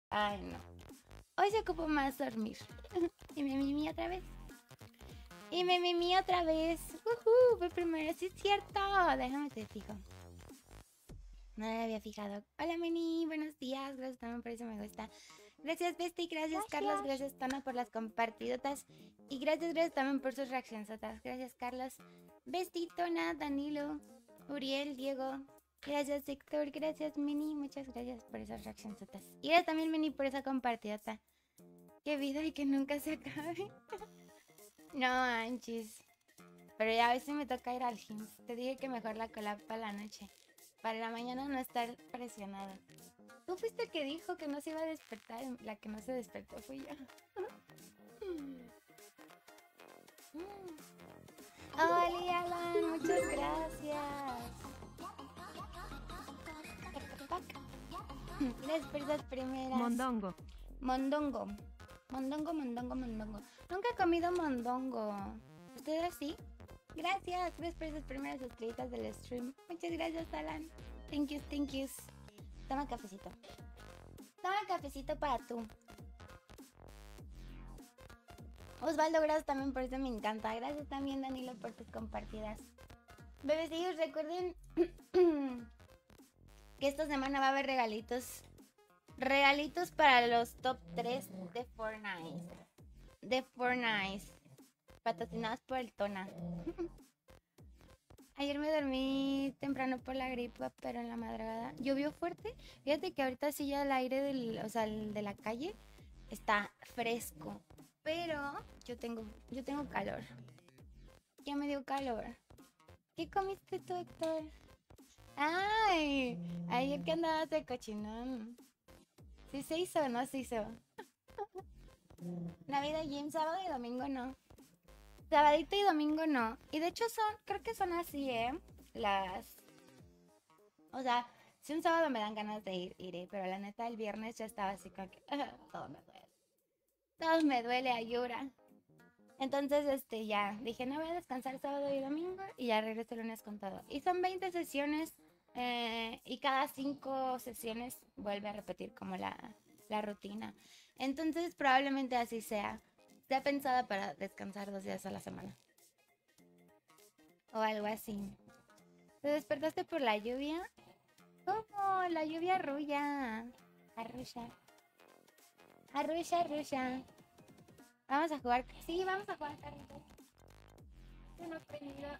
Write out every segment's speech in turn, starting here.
Ay, no. Hoy se ocupó más dormir. Y me mimí otra vez. Y me mimí otra vez. Fue primero. Sí, es cierto. Déjame te fijo. No me había fijado. Hola, Meni. Buenos días. Gracias también por eso me gusta. Gracias, Besti. Gracias, Carlos. Gracias, Tona, por las compartidotas. Y gracias también por sus reacciones. Gracias, Carlos. Besti, Tona, Danilo, Uriel, Diego. Gracias, Héctor. Gracias, Meni. Muchas gracias por esas reacciones. Y gracias también, Meni, por esa compartidota. Qué vida y que nunca se acabe. No manches. Pero ya a veces me toca ir al gym. Te dije que mejor la cola para la noche. Para la mañana no estar presionada. Tú fuiste el que dijo que no se iba a despertar. La que no se despertó fui yo. Hola, Alan. Muchas gracias. Gracias por esas primeras. Mondongo. Mondongo. Mondongo. Nunca he comido mondongo. ¿Ustedes sí? Gracias por esas primeras estrellitas del stream. Muchas gracias, Alan. Thank you. Toma cafecito. Toma cafecito para tú. Osvaldo, gracias también por eso, me encanta. Gracias también, Danilo, por tus compartidas. Bebecillos, recuerden que esta semana va a haber regalitos. Regalitos para los top 3 de Fortnite. Patrocinados por el Tona. Ayer me dormí temprano por la gripa, pero en la madrugada llovió fuerte. Fíjate que ahorita sí ya el aire el de la calle está fresco. Pero yo tengo calor. Ya me dio calor. ¿Qué comiste tú, Héctor? ¡Ay! Ayer que andabas de cochinón. ¿Sí se hizo o no se hizo? Navidad Gym, sábado y domingo no. Sabadito y domingo no. Y de hecho creo que son así, o sea, si un sábado me dan ganas de ir, iré. Pero la neta, el viernes ya estaba así como que todo me duele. Todo me duele, ayura. Entonces, ya dije, no voy a descansar sábado y domingo y ya regreso el lunes con todo. Y son 20 sesiones y cada 5 sesiones vuelve a repetir como la rutina. Entonces, probablemente así sea. Está pensada para descansar 2 días a la semana. O algo así. ¿Te despertaste por la lluvia? ¿Cómo? La lluvia arrulla. Arrulla. Vamos a jugar. Sí, vamos a jugar carritos. Se nos prendió.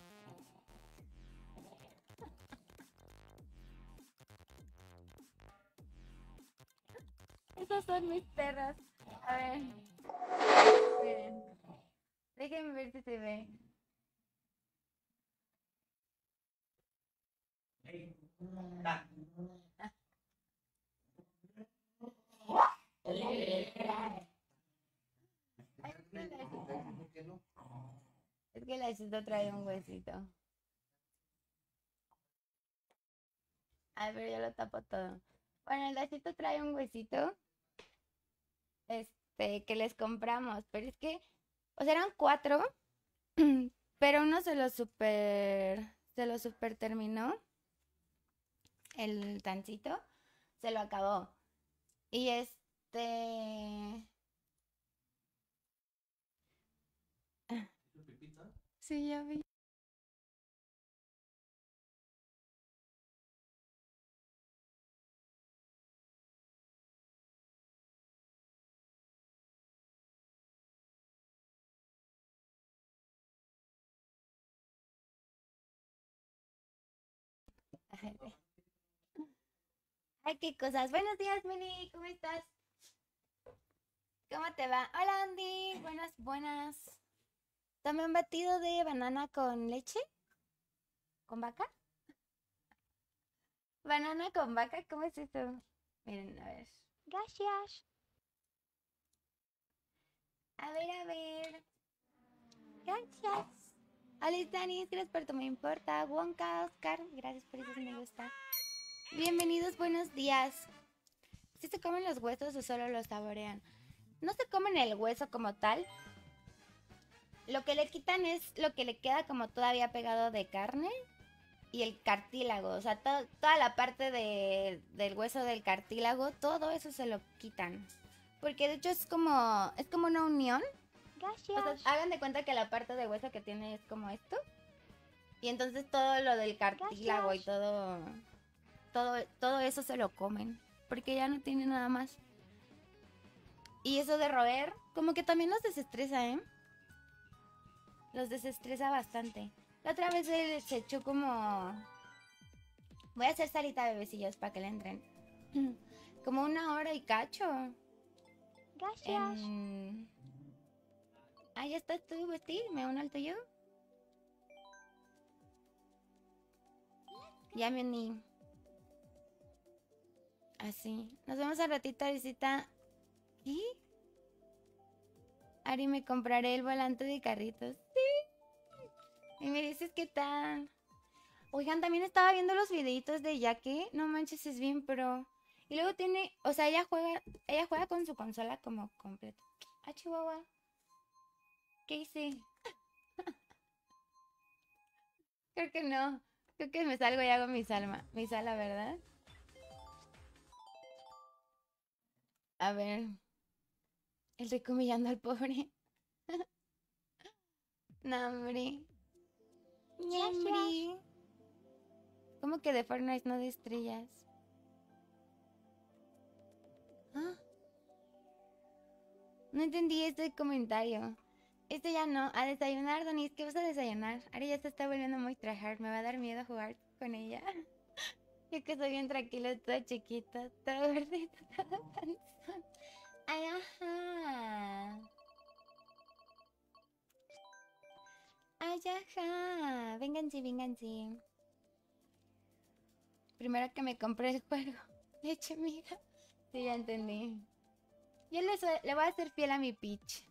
Esos son mis perros. A ver. Miren. Déjenme ver si se ve. Es que el lacito trae un huesito. Ay, pero yo lo tapo todo. Bueno, el lacito trae un huesito. Que les compramos. Pero es que, o sea, eran 4. Pero uno se lo super terminó. El tancito. Se lo acabó. Y sí, ya vi. Ay, qué cosas. Buenos días, Mini. ¿Cómo estás? ¿Cómo te va? Hola, Andy. Buenas. ¿Tomé un batido de banana con leche? ¿Con vaca? ¿Banana con vaca? ¿Cómo es eso? Miren, a ver. Gracias. A ver. Gracias. Alice, Dani, gracias por tu me importa. Wonka, Oscar, gracias por eso me gusta. Bienvenidos, buenos días. ¿Sí se comen los huesos o solo los saborean? No se comen el hueso como tal. Lo que le quitan es lo que le queda como todavía pegado de carne. y el cartílago. O sea, toda la parte del hueso del cartílago, todo eso se lo quitan. Porque de hecho es como una unión. Gracias. O sea, hagan de cuenta que la parte de hueso que tiene es como esto. Y entonces todo lo del cartílago y todo eso se lo comen. Porque ya no tiene nada más. Y eso de roer, como que también los desestresa, ¿eh? Los desestresa bastante. La otra vez se echó como... Voy a hacer salita de bebecillos para que le entren. Como 1 hora y cacho. Gracias. Ah, ya estás tú, Betty. Me uno al tuyo. Ya me uní. Así. Nos vemos al ratito, Arisita. ¿Y? Ari, me compraré el volante de carritos. Sí. Y me dices qué tal. Oigan, también estaba viendo los videitos de Jackie. No manches, es bien pro. Y luego tiene, o sea, ella juega con su consola como completa. Ah, Chihuahua. ¿Qué hice? Creo que no. Creo que me salgo y hago mi sala, ¿verdad? A ver. El rico humillando al pobre. No, hombre. Ñambre. ¿Cómo que de Fortnite no de estrellas? ¿Ah? No entendí este comentario. Este ya no. A desayunar, Donis. ¿Qué vas a desayunar? Ari ya se está volviendo muy tryhard. Me va a dar miedo jugar con ella. Yo que soy bien tranquila, toda chiquita, toda gordita, toda panzón. Ay, ajá. Ay, ajá. Vénganse, vénganse. Primero que me compré el juego. Leche, amiga. Sí, ya entendí. Yo le voy a hacer fiel a mi Peach.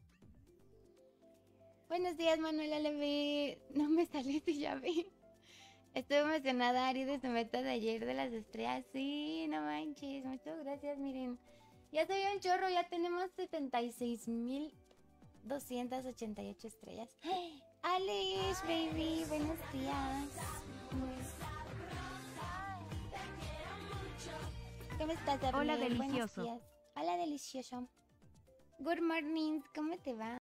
Buenos días, Manuela Leve. No me salí si ya vi. Estoy emocionada, Ari, de su meta de ayer de las estrellas. Sí, no manches. Muchas gracias, miren. Ya soy un chorro, ya tenemos 76,288 estrellas. Alice, baby, buenos días. ¿Cómo estás, Gabriel? Hola, Buenos delicioso. días. Hola, delicioso. Good morning, ¿cómo te va?